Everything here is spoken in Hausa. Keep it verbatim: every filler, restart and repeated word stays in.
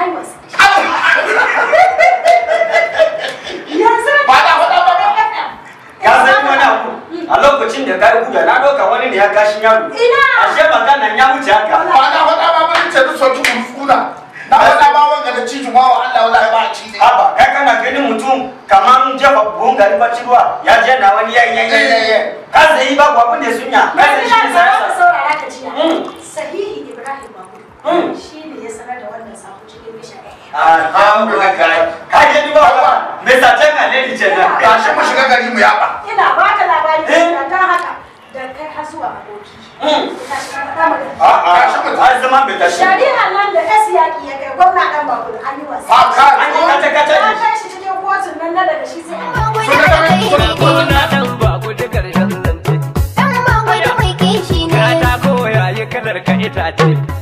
I was. Yanzu ba da faɗa ba ba. Ka san wani abu a lokacin da kai guda na doka wani ne ya kashin yaro. Ina. Ashe maganan ya wuce haka. Ba da faɗa ba mun ce da soki kurkuna. Na faɗa ba wanga da cijin wawa Allah wallahi ba a ci ne. Haba kai kana ganin mutum kaman jefa buhun gari bacci ruwa ya je na wani yayi yayi yayi. Ka sai ba ku abin da sunya. Ka sai shi sai ka saurara ka ciya. Sahihi Ibrahim Bagudu. Shi ne ya sanar da wannan sako cikin bisha. Alhamdulillah. Ka je ni ba ba. Me sace ka ne ni ce na. Ka shi mu shiga gari mu yaba. Ina ba ka labari da kan haka da kai har zuwa aboki. Ka shi ka faɗa mana. A'a, ai zaman bai tashi. Shari'a nan da S yaki ya kai gwamna dan Bagudu an yi wasa. Fa ka An yi kace kace. Ka kai shi cikin kotun nan na daga shi sai. Kuna dan Bagudu karshen zance. Dan Bagudu mai kishi ne. Ka ta koya yi kalar ka itace.